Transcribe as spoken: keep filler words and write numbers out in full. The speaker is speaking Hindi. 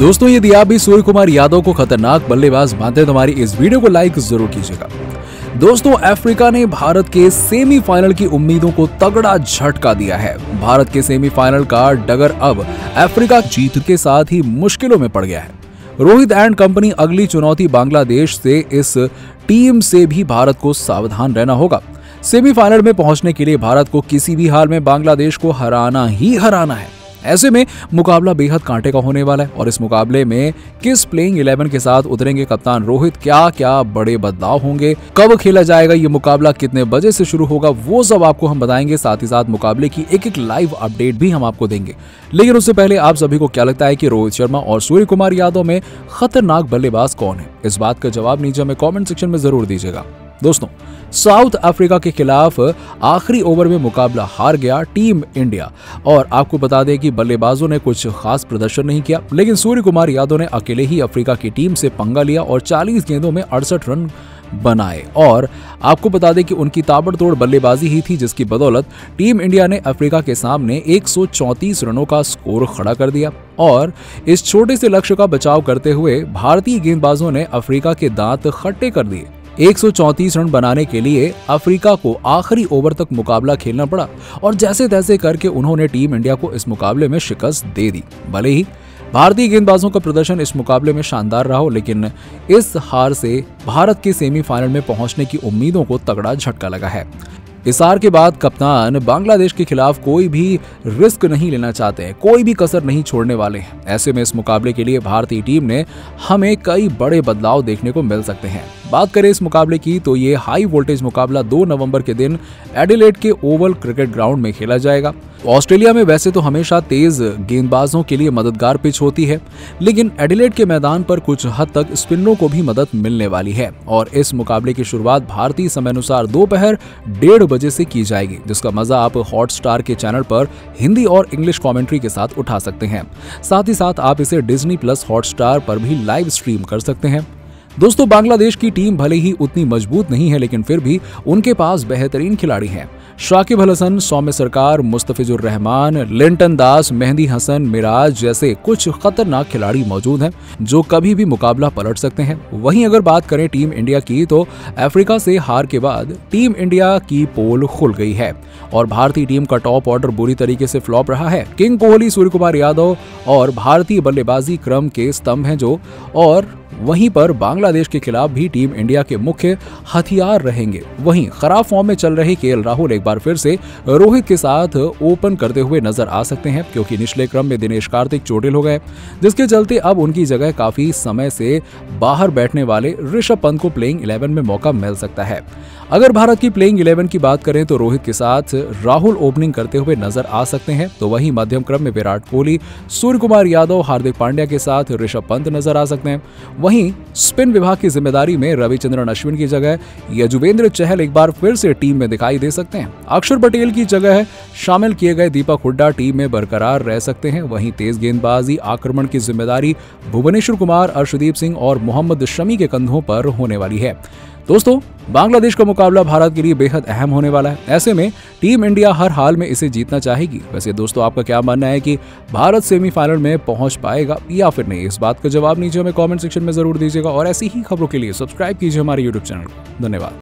दोस्तों, यदि आप भी सूर्य कुमार यादव को खतरनाक बल्लेबाज मानते हैं तो हमारी इस वीडियो को लाइक जरूर कीजिएगा। दोस्तों, अफ्रीका ने भारत के सेमीफाइनल की उम्मीदों को तगड़ा झटका दिया है। भारत के सेमीफाइनल का डगर अब अफ्रीका जीत के साथ ही मुश्किलों में पड़ गया है। रोहित एंड कंपनी अगली चुनौती बांग्लादेश से, इस टीम से भी भारत को सावधान रहना होगा। सेमीफाइनल में पहुंचने के लिए भारत को किसी भी हाल में बांग्लादेश को हराना ही हराना है। ऐसे में मुकाबला बेहद कांटे का होने वाला है और इस मुकाबले में किस प्लेइंग इलेवन के साथ उतरेंगे कप्तान रोहित, क्या क्या बड़े बदलाव होंगे, कब खेला जाएगा ये मुकाबला, कितने बजे से शुरू होगा, वो सब आपको हम बताएंगे। साथ ही साथ मुकाबले की एक एक लाइव अपडेट भी हम आपको देंगे। लेकिन उससे पहले आप सभी को क्या लगता है कि रोहित शर्मा और सूर्य कुमार यादव में खतरनाक बल्लेबाज कौन है? इस बात का जवाब नीचे हमें कॉमेंट सेक्शन में जरूर दीजिएगा। दोस्तों, साउथ अफ्रीका के खिलाफ आखिरी ओवर में मुकाबला हार गया टीम इंडिया और आपको बता दें कि बल्लेबाजों ने कुछ खास प्रदर्शन नहीं किया, लेकिन सूर्य कुमार यादव ने अकेले ही अफ्रीका की टीम से पंगा लिया और चालीस गेंदों में अड़सठ रन बनाए। और आपको बता दें कि उनकी ताबड़तोड़ बल्लेबाजी ही थी जिसकी बदौलत टीम इंडिया ने अफ्रीका के सामने एक सौ चौंतीस रनों का स्कोर खड़ा कर दिया और इस छोटे से लक्ष्य का बचाव करते हुए भारतीय गेंदबाजों ने अफ्रीका के दांत खट्टे कर दिए। एक सौ चौंतीस रन बनाने के लिए अफ्रीका को आखिरी ओवर तक मुकाबला खेलना पड़ा और जैसे तैसे करके उन्होंने टीम इंडिया को इस मुकाबले में शिकस्त दे दी। भले ही भारतीय गेंदबाजों का प्रदर्शन इस मुकाबले में शानदार रहा हो, लेकिन इस हार से भारत के सेमीफाइनल में पहुंचने की उम्मीदों को तगड़ा झटका लगा है। इस हार के बाद कप्तान बांग्लादेश के खिलाफ कोई भी रिस्क नहीं लेना चाहते हैं, कोई भी कसर नहीं छोड़ने वाले हैं। ऐसे में इस मुकाबले के लिए भारतीय टीम ने हमें कई बड़े बदलाव देखने को मिल सकते हैं। बात करें इस मुकाबले की तो ये हाई वोल्टेज मुकाबला दो नवंबर के दिन एडिलेड के ओवल क्रिकेट ग्राउंड में खेला जाएगा। ऑस्ट्रेलिया में वैसे तो हमेशा तेज गेंदबाजों के लिए मददगार पिच होती है, लेकिन एडिलेड के मैदान पर कुछ हद तक स्पिनरों को भी मदद मिलने वाली है और इस मुकाबले की शुरुआत भारतीय समय अनुसार दोपहर डेढ़ बजे से की जाएगी, जिसका मजा आप हॉटस्टार के चैनल पर हिंदी और इंग्लिश कमेंट्री के साथ उठा सकते हैं। साथ ही साथ आप इसे डिज्नी प्लस हॉटस्टार पर भी लाइव स्ट्रीम कर सकते हैं। दोस्तों, बांग्लादेश की टीम भले ही उतनी मजबूत नहीं है, लेकिन फिर भी उनके पास बेहतरीन खिलाड़ी हैं। शाकिब अल हसन, सौम्य सरकार, मुस्तफिजुर रहमान, लिंटन दास, मेहदी हसन, मिराज जैसे कुछ खतरनाक खिलाड़ी मौजूद हैं जो कभी भी मुकाबला पलट सकते हैं। वहीं अगर बात करें टीम इंडिया की तो अफ्रीका से हार के बाद टीम इंडिया की पोल खुल गई है और भारतीय टीम का टॉप ऑर्डर बुरी तरीके से फ्लॉप रहा है। किंग कोहली, सूर्य कुमार यादव और भारतीय बल्लेबाजी क्रम के स्तंभ हैं जो, और वहीं पर बांग्लादेश के खिलाफ भी टीम इंडिया के मुख्य हथियार रहेंगे। वहीं खराब फॉर्म में चल रहे केएल राहुल एक बार फिर से रोहित के साथ ओपन करते हुए नजर आ सकते हैं, क्योंकि निचले क्रम में दिनेश कार्तिक चोटिल हो गए, जिसके चलते अब उनकी जगह काफी समय से बाहर बैठने वाले ऋषभ पंत को प्लेइंग इलेवन में मौका मिल सकता है। अगर भारत की प्लेइंग इलेवन की बात करें तो रोहित के साथ राहुल ओपनिंग करते हुए नजर आ सकते हैं, तो वहीं मध्यम क्रम में विराट कोहली, सूर्य कुमार यादव, हार्दिक पांड्या के साथ ऋषभ पंत नजर आ सकते हैं। वहीं स्पिन विभाग की जिम्मेदारी में रविचंद्रन अश्विन की जगह यजुवेंद्र चहल एक बार फिर से टीम में दिखाई दे सकते हैं। अक्षर पटेल की जगह शामिल किए गए दीपक हुड्डा टीम में बरकरार रह सकते हैं। वहीं तेज गेंदबाजी आक्रमण की जिम्मेदारी भुवनेश्वर कुमार, अर्शदीप सिंह और मोहम्मद शमी के कंधों पर होने वाली है। दोस्तों, बांग्लादेश का मुकाबला भारत के लिए बेहद अहम होने वाला है। ऐसे में टीम इंडिया हर हाल में इसे जीतना चाहेगी। वैसे दोस्तों, आपका क्या मानना है कि भारत सेमीफाइनल में पहुंच पाएगा या फिर नहीं? इस बात का जवाब नीचे हमें कमेंट सेक्शन में जरूर दीजिएगा और ऐसी ही खबरों के लिए सब्सक्राइब कीजिए हमारे यूट्यूब चैनल को। धन्यवाद।